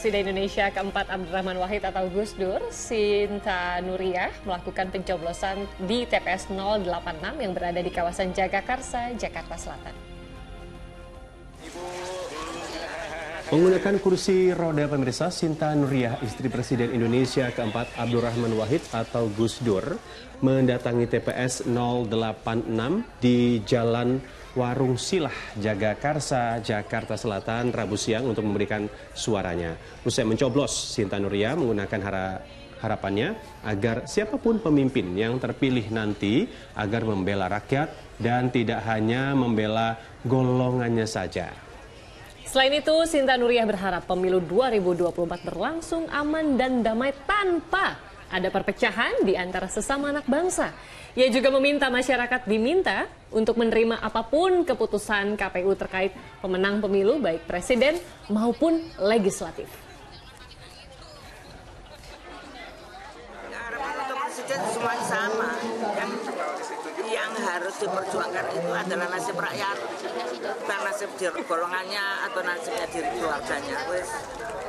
Presiden Indonesia keempat Abdurrahman Wahid atau Gus Dur, Sinta Nuriyah, melakukan pencoblosan di TPS 086 yang berada di kawasan Jagakarsa, Jakarta Selatan. Menggunakan kursi roda pemirsa, Sinta Nuriyah, istri Presiden Indonesia keempat Abdurrahman Wahid atau Gus Dur, mendatangi TPS 086 di Jalan Warung Silah, Jagakarsa, Jakarta Selatan, Rabu siang untuk memberikan suaranya. Usai mencoblos, Sinta Nuriyah menggunakan harapannya agar siapapun pemimpin yang terpilih nanti agar membela rakyat dan tidak hanya membela golongannya saja. Selain itu, Sinta Nuriyah berharap pemilu 2024 berlangsung aman dan damai tanpa ada perpecahan di antara sesama anak bangsa. Ia juga meminta masyarakat diminta untuk menerima apapun keputusan KPU terkait pemenang pemilu baik presiden maupun legislatif. Harapan untuk presiden semuanya sama. Yang harus diperjuangkan itu adalah nasib rakyat, bukan nasib golongannya atau nasibnya diri keluarganya.